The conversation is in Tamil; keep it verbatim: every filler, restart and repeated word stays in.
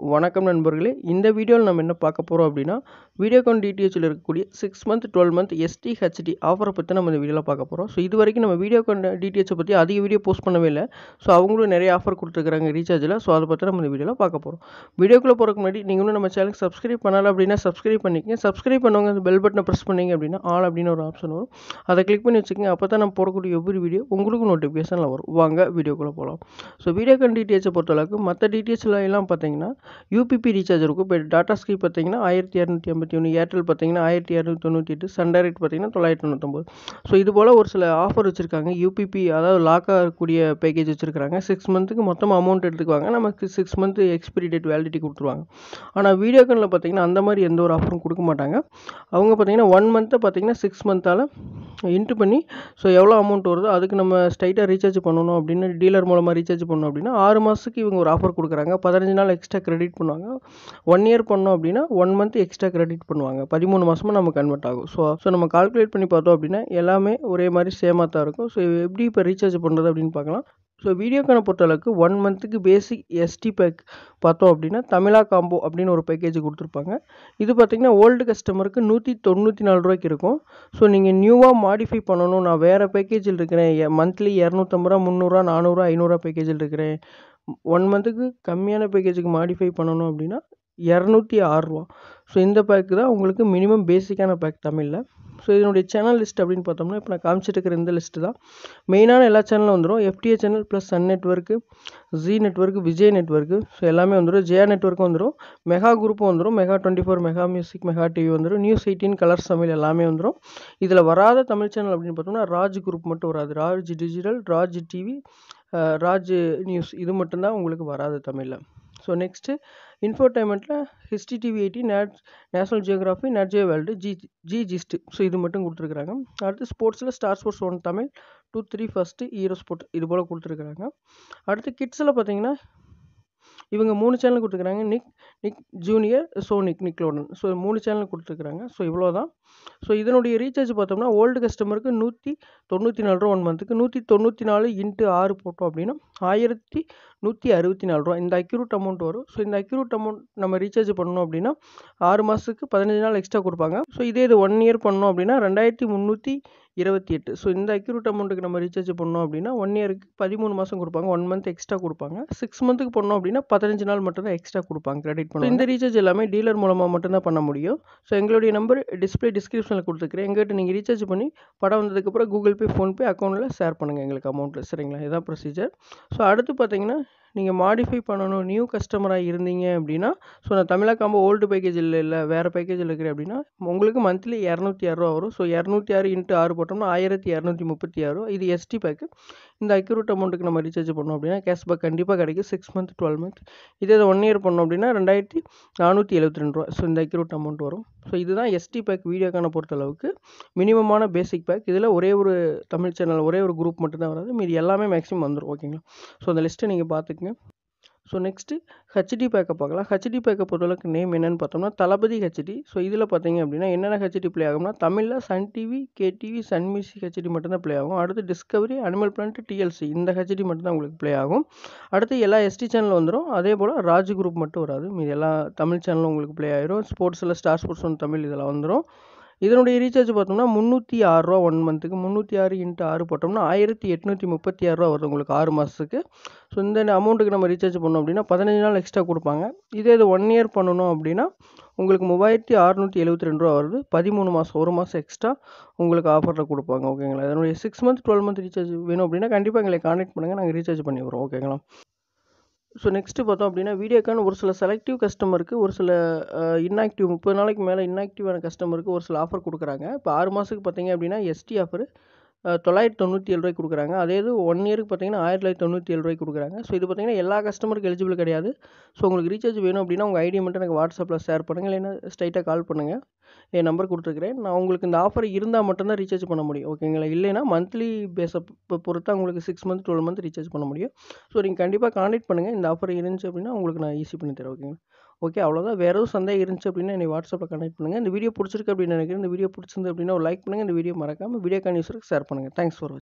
வணக்கம் நண்பர்களே, இந்த வீடியோவில் நம்ம என்ன பார்க்க போகிறோம் அப்படின்னா, வீடியோகான் டிடிஹெச்சில் இருக்கக்கூடிய six month twelve month SD HD ஆஃபரை பற்றி நம்ம இந்த வீடியோவில் பார்க்க போகிறோம். ஸோ இது வரைக்கும் நம்ம வீடியோகான் டிடிஹெச்சை பற்றி அதிக வீடியோ போஸ்ட் பண்ணவே இல்லை. ஸோ அவங்களும் நிறைய ஆஃபர் கொடுத்துருக்காங்க ரீசார்ஜில். ஸோ அதை பற்றி நம்ம இந்த வீடியோவில் பார்க்க போகிறோம். வீடியோக்குள்ளே போகிறதுக்கு முன்னாடி நீங்களும் நம்ம சேனலுக்கு சப்ஸ்கிரைப் பண்ணலை அப்படின்னா சப்ஸ்கிரைப் பண்ணிக்கங்க. சப்ஸ்கிரைப் பண்ணவங்க அந்த பெல் பட்டனை ப்ரெஸ் பண்ணிங்க அப்படின்னா ஆல் அப்படின்னு ஒரு ஆப்ஷன் வரும். அதை கிளிக் பண்ணி வச்சுக்கோங்க. அப்போ தான் நம்ம போடக்கூடிய ஒவ்வொரு வீடியோ உங்களுக்கு நோட்டிஃபிகேஷனில் வரும். வாங்க வீடியோக்குள்ளே போகலாம். ஸோ வீடியோகான் டிடிஹெச்சை பொறுத்தளவுக்கு மற்ற டிடிஹெச்சில் எல்லாம் பார்த்தீங்கன்னா யூபிபி ரீசார்ஜ் இருக்கும். இப்போ டாடா ஸ்கை பார்த்தீங்கன்னா ஆயிரத்தி இரநூத்தி ஐம்பத்தி ஒன்று, ஏர்டெல் பார்த்தீங்கன்னா ஆயிரத்தி இரநூத்தி தொண்ணூற்றி எட்டு, சன் டைரக்ட் பார்த்தீங்கன்னா தொள்ளாயிரத்தி தொண்ணூத்தொம்பது. ஸோ இது போல் ஒரு சில ஆஃபர் வச்சுருக்காங்க. யூபிபி அதாவது லாக் ஆகக்கூடிய பேக்கேஜ் வச்சுருக்காங்க. சிக்ஸ் மந்த்துக்கு மொத்தமாக அமௌண்ட் எடுத்துக்குவாங்க. நமக்கு six month expiry date validity கொடுத்துருவாங்க. ஆனால் வீடியோகானில் பார்த்தீங்கன்னா அந்த மாதிரி எந்த ஒரு ஆஃபரும் கொடுக்க மாட்டாங்க. அவங்க பார்த்தீங்கன்னா ஒன் மந்த்தை பார்த்தீங்கன்னா சிக்ஸ் மந்த்தால் இன்ட்டு பண்ணி ஸோ எவ்வளோ அமௌண்ட் வருதோ அதுக்கு நம்ம ஸ்ட்ரைட்டாக ரீசார்ஜ் பண்ணணும் அப்படின்னு டீலர் மூலமாக ரீசார்ஜ் பண்ணணும் அப்படின்னா ஆறு மாதத்துக்கு இவங்க ஒரு ஆஃபர் கொடுக்குறாங்க. பதினஞ்சு நாள் எக்ஸ்ட்ரா கிரெடிட் பண்ணுவாங்க. ஒன் இயர் பண்ணோம் அப்படின்னா ஒன் மந்த் எக்ஸ்ட்ரா கிரெடிட் பண்ணுவாங்க. பதிமூணு மாதமாக நம்ம கன்வெர்ட் ஆகும். ஸோ ஸோ நம்ம கால்குலேட் பண்ணி பார்த்தோம் அப்படின்னா எல்லாமே ஒரே மாதிரி சேமாக தான் இருக்கும். ஸோ எப்படி இப்போ ரீசார்ஜ் பண்ணுறது அப்படின்னு பார்க்கலாம். ஸோ வீடியோக்கான பொறுத்தளவுக்கு ஒன் மந்த்துக்கு பேசிக் எஸ்டி பேக் பார்த்தோம் அப்படின்னா தமிழா காம்போ அப்படின்னு ஒரு பேக்கேஜ் கொடுத்துருப்பாங்க. இது பார்த்திங்கன்னா ஓல்டு கஸ்டமருக்கு நூற்றி தொண்ணூற்றி நாலு ரூபாய்க்கு இருக்கும். ஸோ நீங்கள் நியூவாக மாடிஃபை பண்ணணும், நான் வேறு பேக்கேஜில் இருக்கிறேன், மந்த்லி இரநூத்தம்பது ரூபா முந்நூறுரூவா நானூறுரூவா ஐநூறுரூவா பேக்கேஜில் இருக்கிறேன், ஒன் மந்த்துக்கு கம்மியான பேக்கேஜுக்கு மாடிஃபை பண்ணணும் அப்படின்னா இரநூத்தி ஆறு ரூபா. ஸோ இந்த பேக்கு தான் உங்களுக்கு மினிமம் பேசிக்கான பேக் தமிழில். ஸோ இதனுடைய சேனல் லிஸ்ட் அப்படின்னு பார்த்தோம்னா இப்போ நான் காமிச்சிட்டு இருக்கிற இந்த லிஸ்ட்டு தான் மெயினான எல்லா சேனலும் வந்துடும். FTA channel plus Sun network, Zee network, Vijay network, so எல்லாமே வந்துடும். ஜெயா நெட்வொர்க்கும் வந்துடும். மெகா குரூப்பும் வந்துடும். Mega twenty four, Mega Music, Mega TV வந்துடும். நியூஸ் எயிட்டீன், கலர்ஸ் தமிழ் எல்லாமே வந்துடும். இதில் வராத தமிழ் சேனல் அப்படின்னு பார்த்தோம்னா ராஜ் குரூப் மட்டும் வராது. Raj digital, Raj TV, Raj news இது மட்டும்தான் உங்களுக்கு வராது தமிழில். ஸோ நெக்ஸ்ட்டு இன்ஃபோடைன்மெண்ட்டில் History TV eighteen, Nat National Geography, Nat Geo World, Zee Zee Zest, so இது மட்டும் கொடுத்துருக்குறாங்க. அடுத்து ஸ்போர்ட்ஸில் Star Sports one Tamil, two three first, Hero sport இது போல் கொடுத்துருக்குறாங்க. அடுத்து கிட்ஸில் பார்த்தீங்கன்னா இவங்க மூணு சேனல் கொடுத்துருக்குறாங்க. Nick Nick Junior, so Nick Nickelodeon, so மூணு சேனல் கொடுத்துருக்குறாங்க. ஸோ இவ்வளோ தான். ஸோ இதனுடைய ரீசார்ஜ் பார்த்தோம்னா ஓல்டு கஸ்டமருக்கு நூற்றி தொண்ணூற்றி நாலு ரூபா ஒன் மந்த்துக்கு, நூற்றி தொண்ணூற்றி நாலு இன்ட்டு ஆறு போட்டோம் அப்படின்னா ஆயிரத்தி நூற்றி அறுபத்தி நாலு ரூபா இந்த அக்யூரேட் அமௌண்ட் வரும். ஸோ இந்த அக்யூரேட் அமௌண்ட் நம்ம ரீசார்ஜ் பண்ணணும் அப்படின்னா ஆறு மாதத்துக்கு பதினஞ்சு நாள் எக்ஸ்ட்ரா கொடுப்பாங்க. ஸோ இதே இது ஒன் இயர் பண்ணோம் அப்படின்னா ரெண்டாயிரத்தி முந்நூற்றி இருபத்தி எட்டு. ஸோ இந்த அக்யூரேட் அமௌண்ட்டுக்கு நம்ம ரீசார்ஜ் பண்ணோம் அப்படின்னா ஒன் இயருக்கு பதிமூணு மாதம் கொடுப்பாங்க. ஒன் மந்த் எக்ஸ்ட்ரா கொடுப்பாங்க. சிக்ஸ் மந்த்துக்கு பண்ணோம் அப்படின்னா பதினஞ்சு நாள் மட்டும் தான் எக்ஸ்ட்ரா கொடுப்பாங்க கிரெடிட் பண்ணுவாங்க. இந்த ரீசார்ஜ் எல்லாமே டீலர் மூலமாக மட்டும்தான் பண்ண முடியும். ஸோ எங்களுடைய நம்பர் டிஸ்பிளே டிஸ்கிரிப்ஷனில் கொடுத்துருக்கிறேன். எங்கிட்ட நீங்கள் ரீசார்ஜ் பண்ணி படம் வந்ததுக்கப்புறம் கூகுள் பே, ஃபோன்பே அக்கௌண்ட்டில் ஷேர் பண்ணுங்கள் எங்களுக்கு அமௌண்ட்டு. சரிங்களா, இதுதான் ப்ரொசீஜர். ஸோ அடுத்து பார்த்தீங்கன்னா நீங்கள் மாடிஃபை பண்ணணும் நியூ கஸ்டமராக இருந்தீங்க அப்படின்னா ஸோ நான் தமிழா காம்போ ஓல்டு பேக்கேஜ் இல்லை இல்லை வேறு பேக்கேஜில் இருக்கிறேன் அப்படின்னா உங்களுக்கு மந்த்லி இரநூத்தி ஆறு ரூபா வரும். ஸோ இரநூத்தி ஆறு இன்ட்டு ஆறு போட்டோம்னா ஆயிரத்தி இரநூத்தி முப்பத்தி ஆறு ரூபா. இது எஸ்டி பேக்கு. இந்த அக்யூரேட் அமௌண்ட்டுக்கு நம்ம ரீசார்ஜ் பண்ணோம் அப்படின்னா கேஷ்பேக் கண்டிப்பாக கிடைக்கும். சிக்ஸ் மந்த் டுவெல் மந்த் இதே ஒன் இயர் பண்ணோம் அப்படின்னா ரெண்டாயிரத்தி நானூற்றி எழுபத்தி ரெண்டு ரூபா. ஸோ இந்த அக்யூரேட் அமௌண்ட் வரும். ஸோ இதுதான் எஸ்டி பேக் வீடியோக்கான பொறுத்தளவுக்கு மினிமமான பேசிக் பேக். இதில் ஒரே ஒரு தமிழ் சேனல் ஒரே ஒரு குரூப் மட்டும் தான் வராது. மீது எல்லாமே மேக்ஸிமம் வந்துடும். ஓகேங்களா, ஸோ அந்த லிஸ்ட்டை நீங்கள் பார்த்துக்குங்க. ஸோ நெக்ஸ்ட்டு ஹெச்டி பேக்கை பார்க்கலாம். ஹெச்டி பேக்கை பொறுத்தளவுக்கு நேம் என்னென்னு பார்த்தோம்னா தளபதி ஹெச்டி. ஸோ இதில் பார்த்தீங்க அப்படின்னா என்னென்ன ஹெச்டி ப்ளே ஆகும்னா தமிழில் Sun TV, K TV, Sun Music HD மட்டும்தான் ப்ளே ஆகும். அடுத்து டிஸ்கவரி, அனிமல் பிளானட், டிஎல்சி இந்த ஹெச்டி மட்டும்தான் உங்களுக்கு ப்ளே ஆகும். அடுத்து எல்லா எஸ்டி சேனலும் வந்துடும். அதே போல் ராஜ் குரூப் மட்டும் வராது. மீது எல்லா தமிழ் சேனலும் உங்களுக்கு ப்ளே ஆகிடும். ஸ்போர்ட்ஸில் ஸ்டார் ஸ்போர்ட்ஸ் ஒன் தமிழ் இதெல்லாம் வந்துடும். இதனுடைய ரீசார்ஜ் பார்த்தோம்னா முந்நூற்றி ஆறு ரூபா ஒன் மந்த்துக்கு, முந்நூற்றி ஆறு இன்ட்டு ஆறு போட்டோம்னா ஆயிரத்தி எட்நூற்றி முப்பத்தி ஆறு ரூபா வருது உங்களுக்கு ஆறு மாதத்துக்கு. ஸோ இந்த அமௌண்ட்டுக்கு நம்ம ரீசார்ஜ் பண்ணோம் அப்படின்னா பதினஞ்சு நாள் எக்ஸ்ட்ரா கொடுப்பாங்க. இதே இது ஒன் இயர் பண்ணணும் அப்படின்னா உங்களுக்கு மூவாயிரத்தி அறுநூற்றி எழுபத்தி ரெண்டு ரூபா வருது. பதிமூணு மாதம் ஒரு மாதம் எக்ஸ்ட்ரா உங்களுக்கு ஆஃபரில் கொடுப்பாங்க. ஓகேங்களா, இதனுடைய six month twelve month recharge வேணும் அப்படின்னா கண்டிப்பாக எங்களை கான்டாக்ட் பண்ணுங்கள், நாங்கள் ரீசார்ஜ் பண்ணி வரோம். ஓகேங்களா. ஸோ நெக்ஸ்ட்டு பார்த்தோம் அப்படின்னா வீடியோக்கான ஒரு சில செலக்டிவ் கஸ்டமருக்கு ஒரு சில இன்ஆக்டிவ் முப்பது நாளைக்கு மேலே இன்ஆக்டிவான கஸ்டமருக்கு ஒரு சில ஆஃபர் கொடுக்குறாங்க. இப்போ ஆறு மாதத்துக்கு பார்த்தீங்க அப்படின்னா எஸ்டி ஆஃபர் தொள்ளாயிரத்தி தொண்ணூற்றி ஏழு ரூபாய்க்கு கொடுக்குறாங்க. அதே இது ஒன் இயருக்கு பார்த்தீங்கன்னா ஆயிரத்தி தொள்ளாயிரத்தி தொண்ணூற்றி ஏழு ரூபாய்க்கு கொடுக்குறாங்க. ஸோ இது பார்த்தீங்கன்னா எல்லா கஸ்டமருக்கு எலிஜிபிள் கிடையாது. ஸோ உங்களுக்கு ரீசார்ஜ் வேணும் அப்படின்னா உங்கள் ஐடியா மட்டும் எனக்கு வாட்ஸ்அப்பில் ஷேர் பண்ணுங்கள், இல்லைன்னா ஸ்ட்ரைட்டாக கால் பண்ணுங்கள். என் நம்பர் கொடுத்துருக்குறேன். நான் உங்களுக்கு இந்த ஆஃபர் இருந்தால் மட்டும்தான் ரீசார்ஜ் பண்ண முடியும். ஓகேங்களா, இல்லைன்னா மந்த்லி பேஸை பொறுத்தா உங்களுக்கு six month twelve month recharge பண்ண முடியும். ஸோ நீங்கள் கண்டிப்பாக கான்டாக்ட் பண்ணுங்கள். இந்த ஆஃபர் இருந்துச்சு அப்படின்னா உங்களுக்கு நான் ஈஸி பண்ணி தரேன். ஓகேங்களா. ஓகே, அவ்வளோதான். வேறு எதுவும் சந்தேகம் இருந்துச்சு அப்படின்னா என்னை வாட்ஸ்அப்பில் கான்டாக்ட் பண்ணுங்கள். இந்த வீடியோ பிடிச்சிருக்கு அப்படின்னு நினைக்கிறேன். இந்த வீடியோ பிடிச்சிருந்து அப்படின்னா ஒரு லைக் பண்ணுங்கள். இந்த வீடியோ மறக்காமல் வீடியோக்கான் யூஸருக்கு ஷேர் பண்ணுங்கள். தேங்க்ஸ் ஃபார் வாட்சிங்.